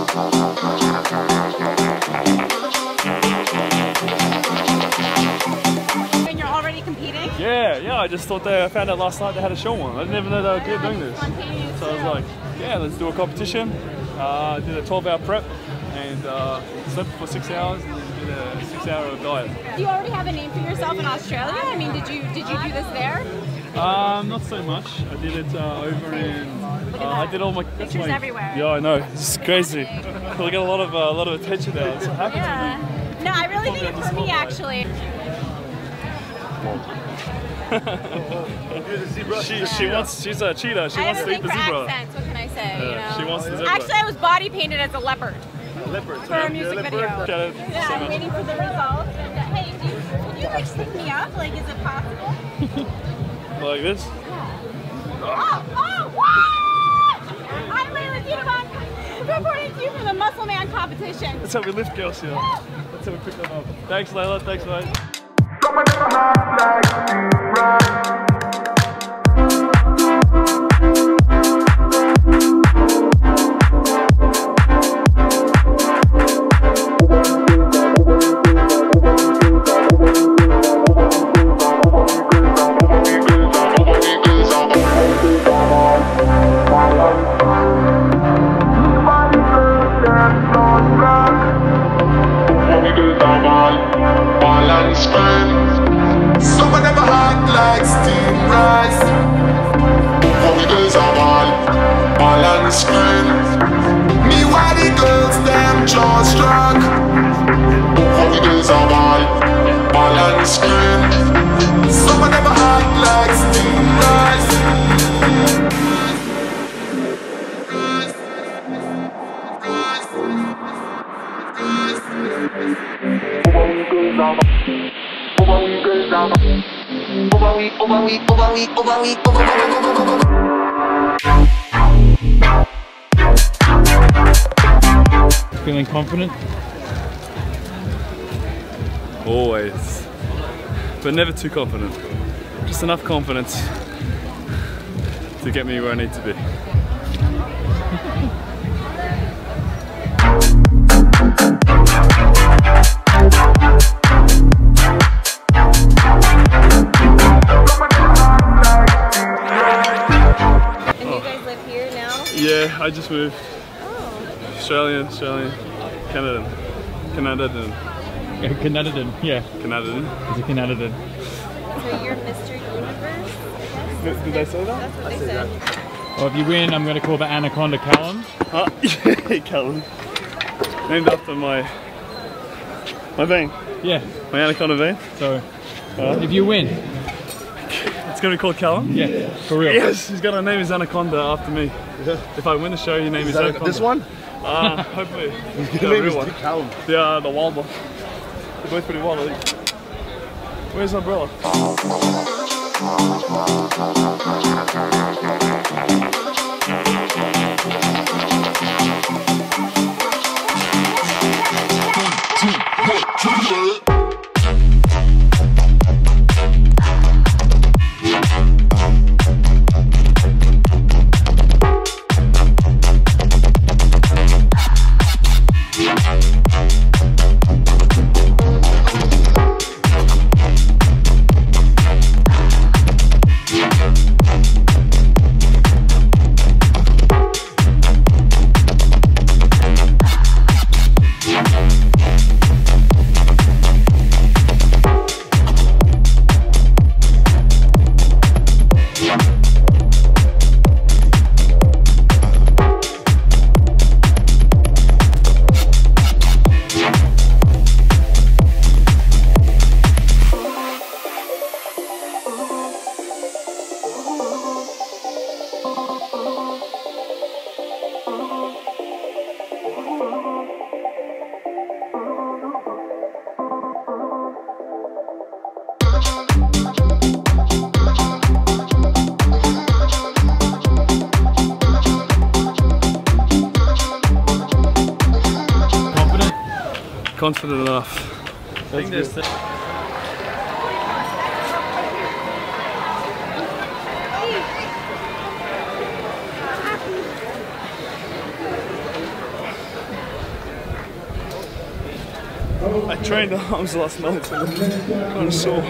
And you're already competing? Yeah, I just thought I found out last night they had a show on. I didn't even know they were doing this. So I was like, yeah, let's do a competition. Did a 12-hour prep and slept for 6 hours and then did a 6-hour diet. Do you already have a name for yourself in Australia? I mean, did you do this there? Not so much. I did it over in. I did all my pictures everywhere. Yeah, I know. It's crazy. I get a lot of attention now. It's happened to me. No, I really think it's for me actually. She's a cheetah. She wants to eat the zebra. Accents, what can I say? Yeah, you know? She wants the zebra. Actually, I was body painted as a leopard. Leopard. For a music video. Yeah, I'm waiting for the results. And, hey, can you like stick me up? Like, is it possible? Like this? Oh, what? I'm Layla Tiedemann, reporting to you from the Muscle Man competition. That's how we lift girls here. That's how we pick them up. Thanks, Layla. Thanks, mate. Some of them are hot like steam rice. Homie girls are all on the screen. Me while the girls them jaw struck. Homie girls are all on the screen. Some of them are hot like steam rice. Feeling confident? Always. But never too confident. Just enough confidence to get me where I need to be. Yeah, I just moved. Oh. Australian, Canadian. Yeah, Canadian, yeah. Canadian. He's a Canadian. So you're Mr. Universe? Did they say that? That's what they said. Well, if you win, I'm going to call the Anaconda Callum. Yeah, Callum. Named after my vein. Yeah. My anaconda vein. So, if you win. It's going to be called Callum? Yeah, for real. Yes, he's going to name his anaconda after me. If I win the show, you name his anaconda. This one? Hopefully. The name is Callum. The wild one. They're both pretty wild, I think. Where's the umbrella? Confident enough. That's good. I trained the arms last night, so I'm kind of sore.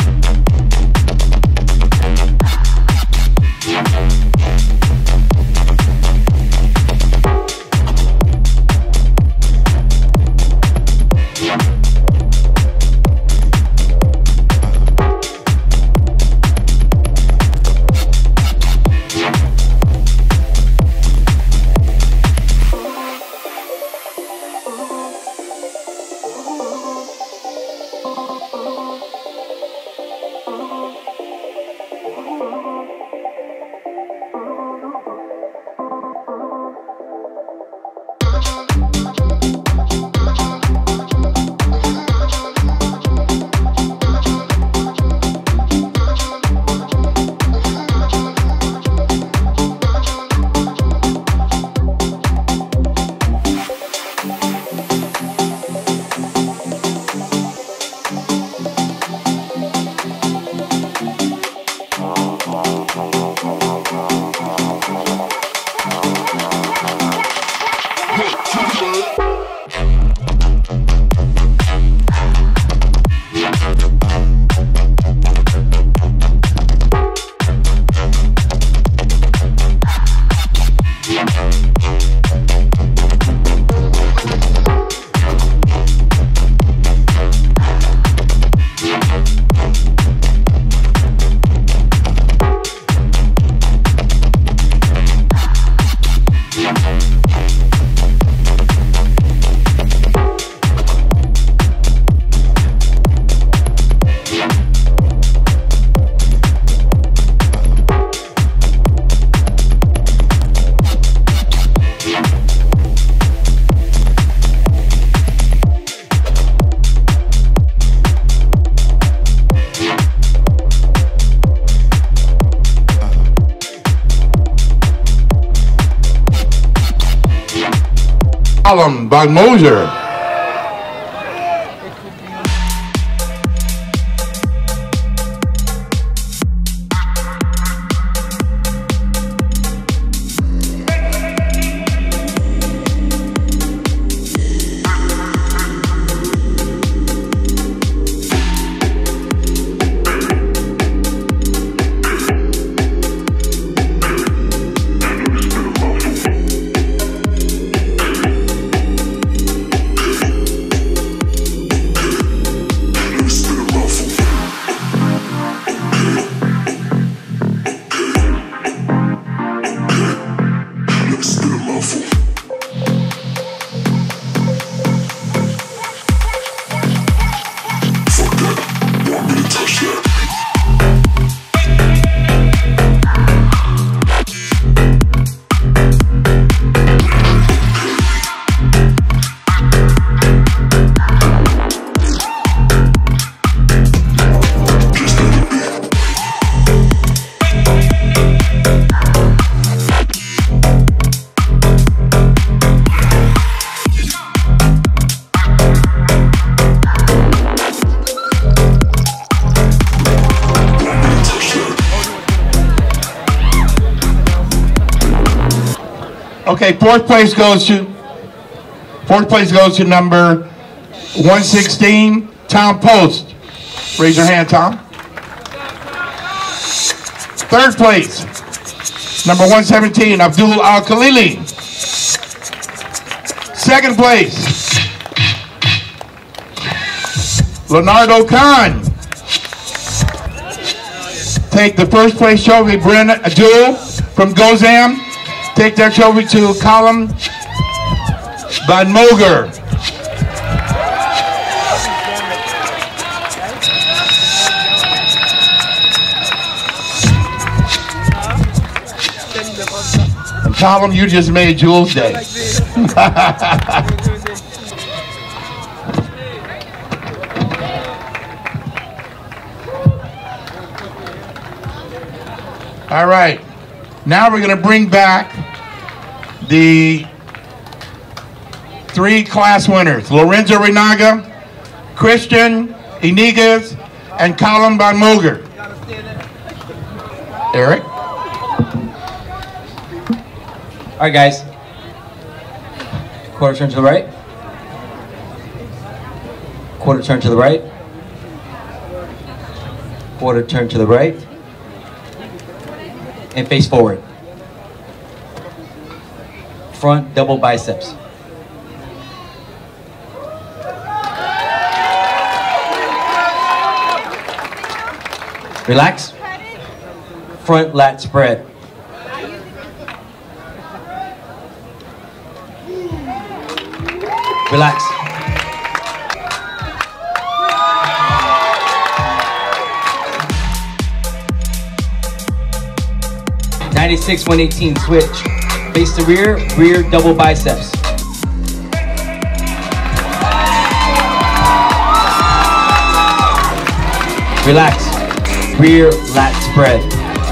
Callum Van Moser. Okay, fourth place goes to number 116, Tom Post. Raise your hand, Tom. Third place, number 117, Abdul Al Khalili. Second place, Leonardo Khan. Take the first place trophy, Brenna Abdul from Gozam. Take that trophy to Callum Van Moger. And Callum, you just made Jules' day. All right, now we're going to bring back the three class winners, Lorenzo Renaga, Christian Inigas, and Callum Van Moger. Eric? All right, guys. Quarter turn to the right. Quarter turn to the right. Quarter turn to the right. And face forward. Front double biceps. Relax. Front lat spread. Relax. (96) 118 switch. Face to rear, rear double biceps. Relax. Rear lat spread.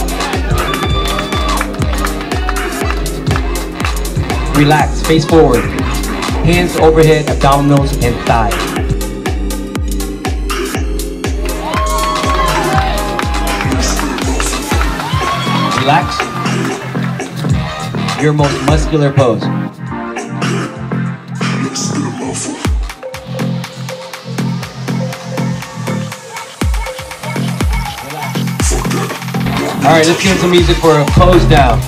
Relax. Face forward. Hands overhead, abdominals, and thighs. Relax. Your most muscular pose. All right, let's get some music for a pose down.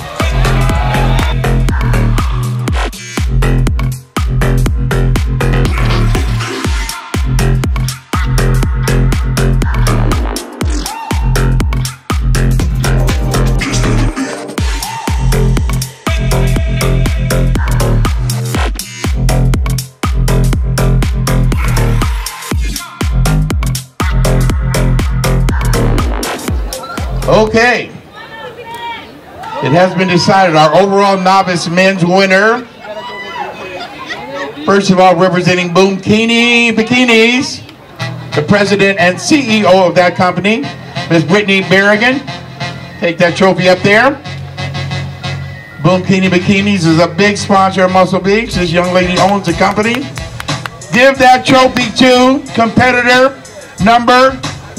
Okay, it has been decided our overall novice men's winner, first of all representing Boomkini Bikinis, the president and CEO of that company, Ms. Brittany Berrigan. Take that trophy up there. Boomkini Bikinis is a big sponsor of Muscle Beach. This young lady owns the company. Give that trophy to competitor number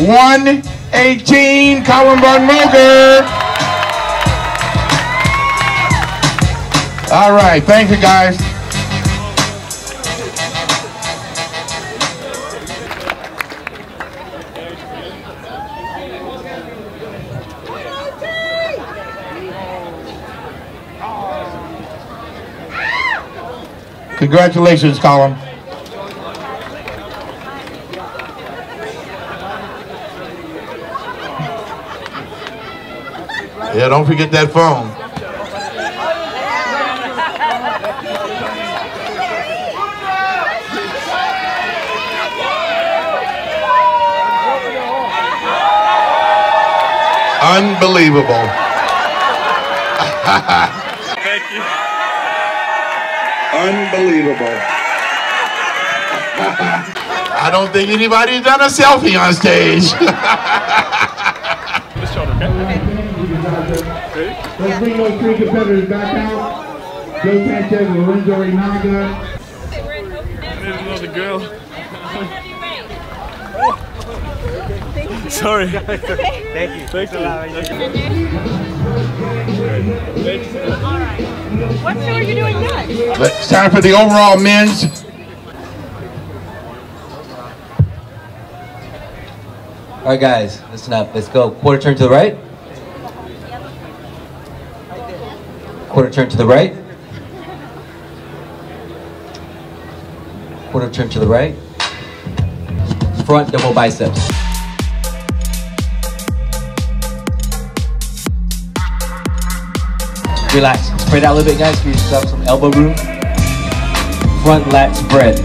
118, Colin Von Moger. All right, thank you guys. Congratulations, Colin. Yeah, don't forget that phone. Unbelievable. Thank you. Unbelievable. I don't think anybody's done a selfie on stage. This shoulder, okay? Let's bring those three competitors back out. Joe Sanchez, Lorenzo Renaga. There's another girl. Sorry. Thank you. Thank you. Thank you. All right. What show are you doing next? It's time for the overall men's. All right, guys, listen up. Let's go. Quarter turn to the right. Quarter turn to the right. Quarter turn to the right. Front double biceps. Relax. Spread out a little bit, guys. Give yourself some elbow room. Front lat spread.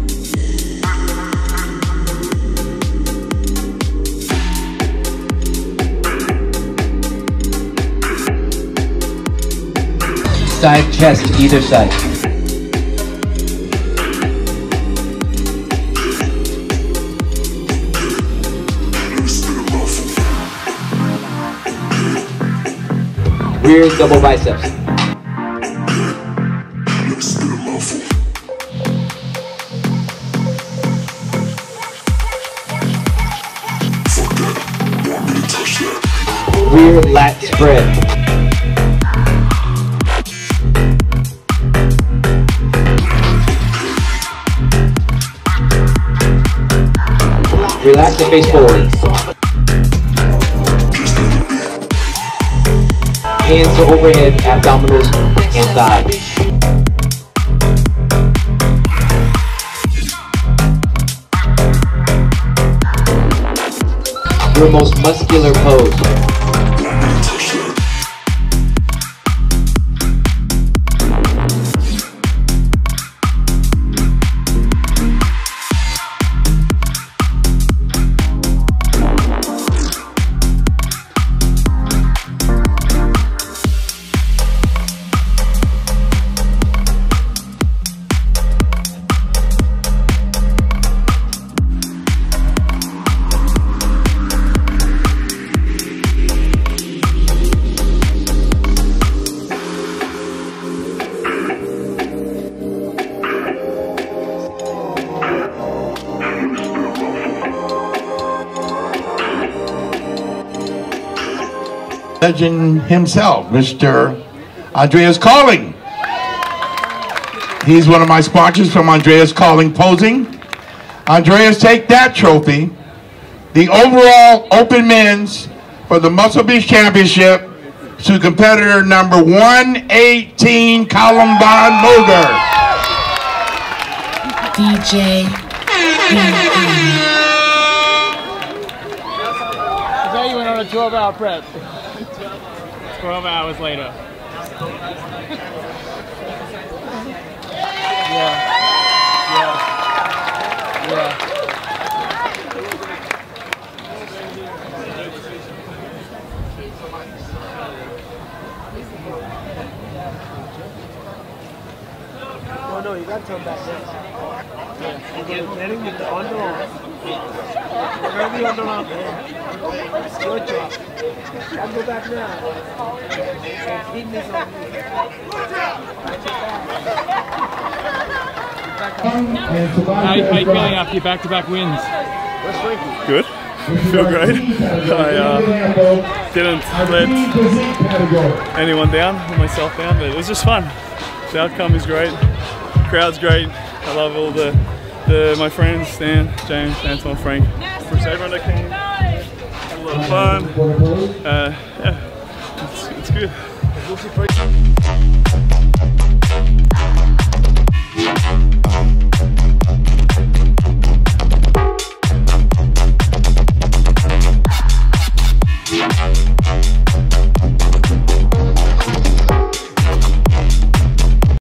Side chest to either side. Rear double biceps. Rear lat spread. Relax and face forward. Hands to overhead, abdominals, and thighs. Your most muscular pose. Legend himself, Mr. Andreas Calling. He's one of my sponsors from Andreas Calling Posing. Andreas, take that trophy, the overall open men's for the Muscle Beach Championship, to competitor number 118, Columbine Moger. DJ. Today you went on a 12-hour prep. 12 hours later. Yeah. Oh no, you got to turn back there. Yeah. Letting you the underarm. Turn the underarm there. Good job. I'll go back now. Fitness on you. How you feeling after your back-to-back wins? Good. Feel great. I didn't let anyone down or myself down, but it was just fun. The outcome is great. Crowd's great. I love all my friends, Stan, James, Anton, Frank. Appreciate everyone that came. Had a lot of fun. Yeah, it's good.